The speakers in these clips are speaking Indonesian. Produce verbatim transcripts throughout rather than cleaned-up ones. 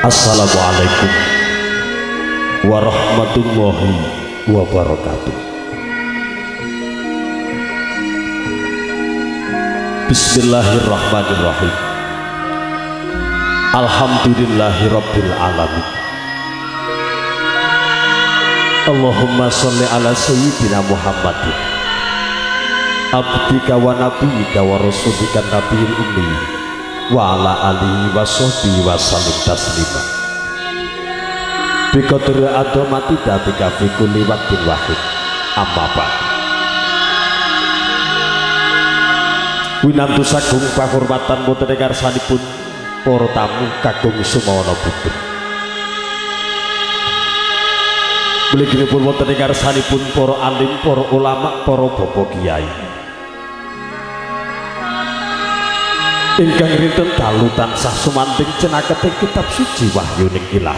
Assalamualaikum warahmatullahi wabarakatuh. Bismillahirrahmanirrahim. Alhamdulillahirabbil alamin. Allahumma sholli ala sayyidina Muhammadin abdika wa nabiyyika wa rasulika nabiyil ummi wa ala alihi wa sahbihi wa sallim taslima bi qadri adamati datika fi kulli waqtin wahid. Amma ba'd. Winantu sagung pahormatan boten karsanipun para tamu kakung sumawana putri. Mliginipun wonten ing karsanipun para alim, para ulama, para bapak kiai ingkang rinten dalu tansah sumanting cenakating kitab suci wahyuning ilahi.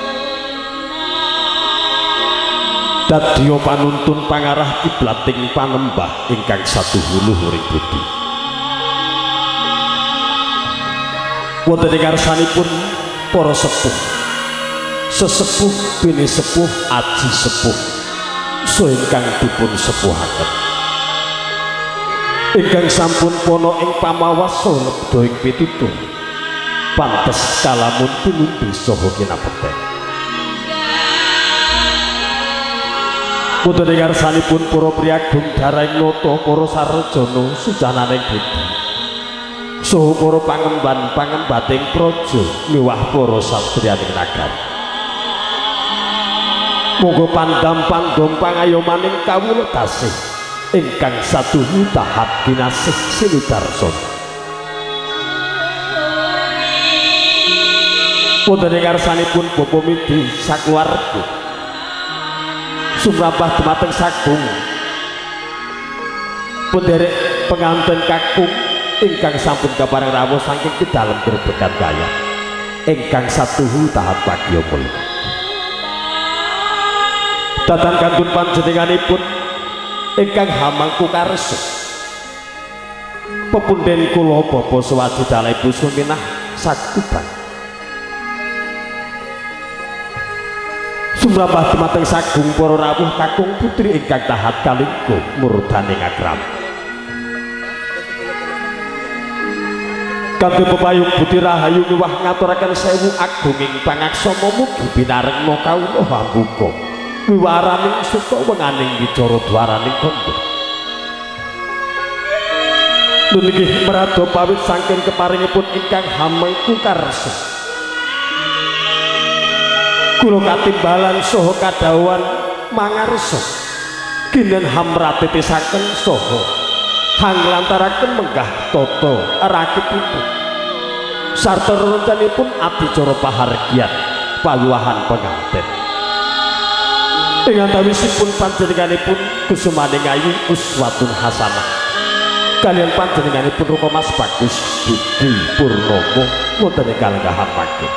Dadya panuntun pangarah kiblating panembah ingkang satuhu luhuring budi. Wonten ing karsanipun para sepuh, sesepuh bini sepuh, aji sepuh, so ingkang dipun sepuhaken, ingkang sampun pono ing pamawas lebda ing pitutur, pantes kalamun pinundi saha kinapeten. Wonten ing garsanipun para priyagung daraing nata, para sarjana sujananing budi, saha para pangemban pangembating praja miwah para satriyaning nagari. Moga pandam pandom pangayomaning kawula tasih ingkang satuhu tahat kinasih sinudarsan. Wonten ing garsanipun bapa midi sakeluarga sumrambah dumateng sagung pendherek penganten kakung ingkang sampun kapareng rawuh saking kedalem grebegan kaya ingkang satuhu tahat pagya mulya. Datang kantun panjenenganipun ingkang hamangku karsa pepunden kula bapa Suwadi Dalaibu Suminah Sakuban sumrambah dumateng sagung para rawuh kakung putri ingkang tahat kalingkuh murdaning agram. Kanthi pepayung budi rahayu miwah ngaturaken sewu agunging pangaksama mugi binarengna kawula hambuka wiwaraning suka wenganing wicara dwaraning kandha. Nunggih merada pawit saking keparingipun ingkang hamengku karsa kula katimbalan saha kadhawuhan mangarsa kinen hamratitisaken saha hanglantaraken menggah tata rakipipun sarta rencanipun adicara pahargyan paluahan penganten. Ing antawisipun panjenenganipun kusumaning ayu uswatun hasanah kaliyan panjenenganipun rupa Mas Bagus Budi Purnomo wonten ing kalenggahan pageh.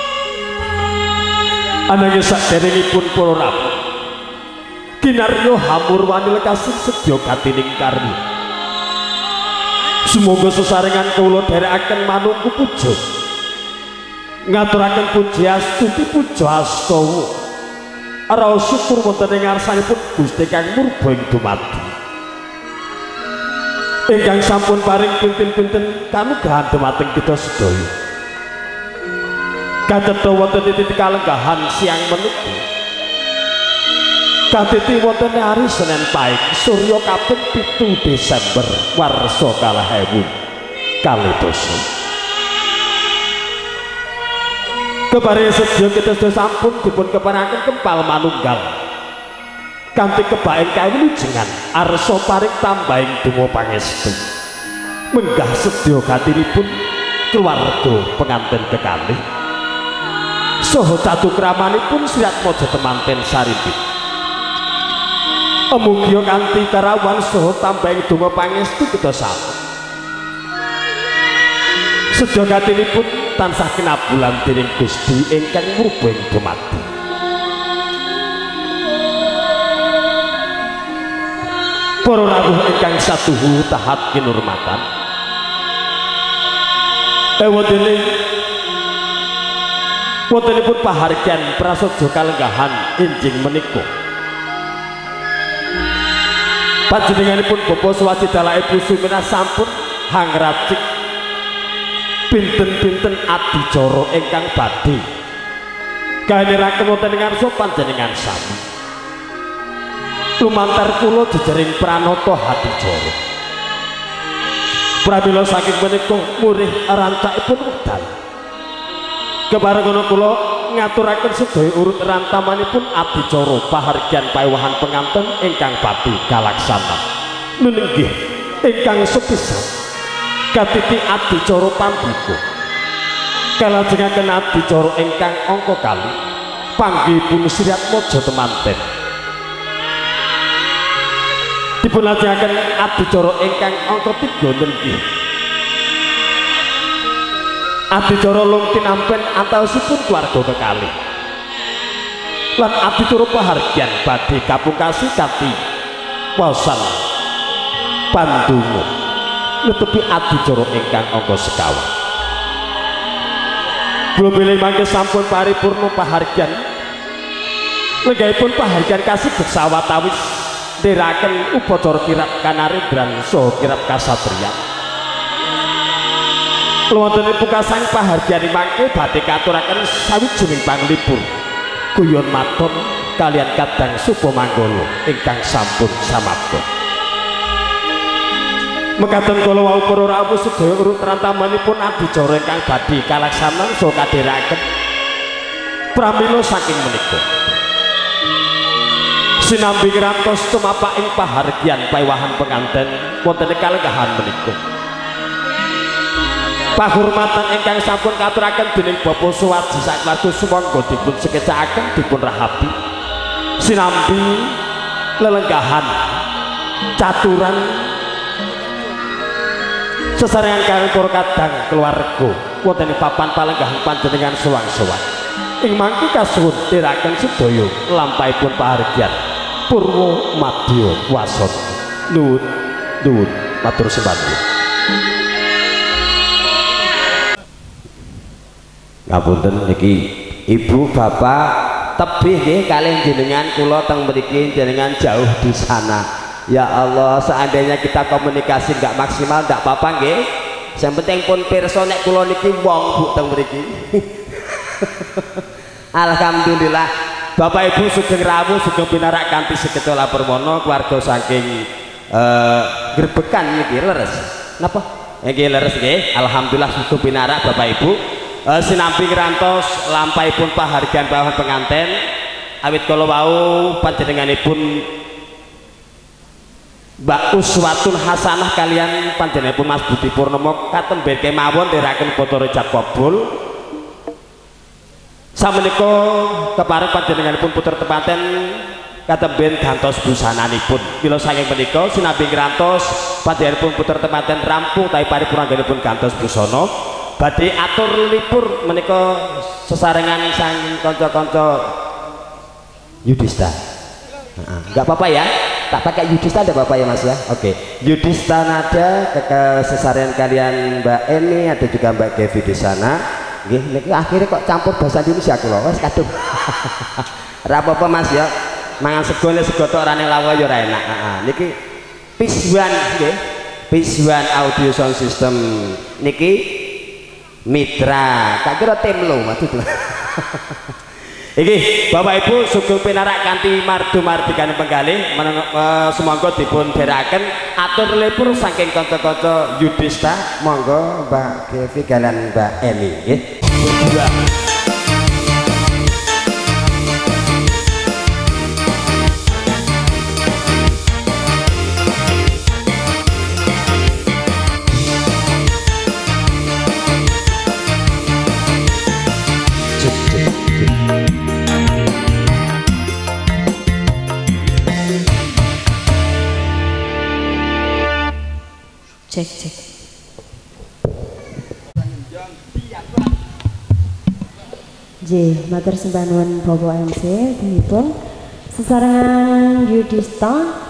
Ananging saderengipun para rawuh kinarya hamur wani lekasih sedya gatining karya. Semoga sesarengan kawula dherekaken manungku puja ngaturaken puji astuti puja astawa ara syukur wonten ing ngarsanipun Gusti kang murba ing dumadi ingkang sampun paring pinten-pinten kanugrahan dumateng kita sedaya. Kadhetha wonten titik kalenggahan siang menika kadheti wonten hari Senin Pahing Surya kaping pitu Desember warsa kalih ewu kalih dasa. Keparing sedya kita sedaya sampun dipun keparaken kempal manunggal kanthi kebaing kawilujengan arsa paring tambahing donga pangestu menggah sedya gatinipun keluarga penganten kekalih saha catukramanipun Sri Atmaja temanten Saripit. Mugia kanthi karawan saha tambahing donga pangestu kita sami sedya gatinipun tansah kinabulan dening Gusti ingkang murba ing dumadi. Para rawuh ingkang satuhu tahat kinurmatan ewedene wontenipun pahargyan prasaja kalenggahan injing menika panjenenganipun Bapa Swasti Dala Ibu Sumina sampun hangrajik pinten-pinten adicara ingkang badhe kaniraken wonten ing ngarsa panjenengan sami lumantar kula jejering pranata hadicara pramila saking menika murih rancakipun wekdal keparengan kula ngaturaken sedaya urut rantamanipun adicara pahargyan paewahan penganten ingkang badhe kalaksana nggih ingkang sepisan katiti adicara pambuka kalajengaken adicara ingkang angka kalih panggihipun Sirat Maja temanten dipun lajengaken adicara ingkang angka tiga nggih adicara lung tinampen antawisipun keluarga kekalih lan adicara pahargyan badhe kapungkasi kanthi waosan pandonga netepi adicara ingkang angka sekawan kula bilih mangke sampun paripurna pahargyan lenggahipun pahargyan kasebut sawatawis ndherekaken upacara kirab kanarendran saha kirab kasatriyan wonten pungkasan pahargyan mangke badhe katuraken sawijining panglipur guyon matur kalian kadang Supamanggala ingkang sampun samabda mekaten kala wau para rawuh sedaya urut rantamanipun adicara ingkang badhe kalaksanan saha kadherekaken pramila saking menika sinambi ngantos tumapak ing pahargyan paewahan penganten wonten ing kalenggahan menika pahormatan ingkang sampun katuraken dening Bapak Suwardi sakelarga sumangga dipun sekecakaken dipun rahapi sinambi lelenggahan caturan sesarengan kaliyan para kadang keluarga wonten ing papan palenggahan panjenengan sowan-sowan ing mangke kasuwun tiraken sedaya lampahipun pahargyan purwa madya wasana nuwun nuwun matur sembah ngapunten niki ibu bapak tebih nggih kalih jenengan kula teng mriki jenengan jauh di sana. Ya Allah, seandainya kita komunikasi nggak maksimal nggak apa-apa nggih. Yang penting pun pirsa nek kula niki wong Bu teng mriki. Alhamdulillah Bapak Ibu sugeng rawuh sugeng pinarak kanthi seketala permono keluarga saking uh, Gerbekan niki leres. Napa? Nggih leres nggih. Alhamdulillah sugeng pinarak Bapak Ibu. Uh, sinambi ngerantos lampahipun pahargyan paewahan penganten awit kala wau panjenenganipun Mbak Uswatun Hasanah kalian panjenenganipun Mas Budi Purnomo katemben kemawon ndherekaken Bathara Jat Kabul samenika kepareng panjenenganipun putra tepaten katemben gantos busananipun kila saking menika sinambi ngrantos panjenenganipun putra tepaten rampung tawi paripurangganipun gantos busana badhe atur lipur menika sesarengan saking kanca-kanca Yudhista. Heeh, enggak apa-apa ya. Tak pakai Yudhista ada Bapak ya Mas ya. Oke. Yudhista nada ke sesarengan kalian Mbak Eni ada juga Mbak Devi di sana. Nggih, niki akhirnya kok campur bahasa Indonesia kula. Wes kadung. Ora apa-apa Mas ya. Mangan sego le sego tok rane lawa ya ora enak. Heeh. Niki Piswan nggih. Piswan Audio Sound System niki mitra. Tak kira tim lo maksud. Iki Bapak Ibu sugeng pinarak kanthi mardu mardikan penggalih uh, semangga dipun dherekaken atur lipur saking kanca-kanca Yudhista monggo Mbak Devi kalian Mbak Eni nggih. Cek cek. J, matur sembah nuwun Bapak M C dipun sesarengan Yudhista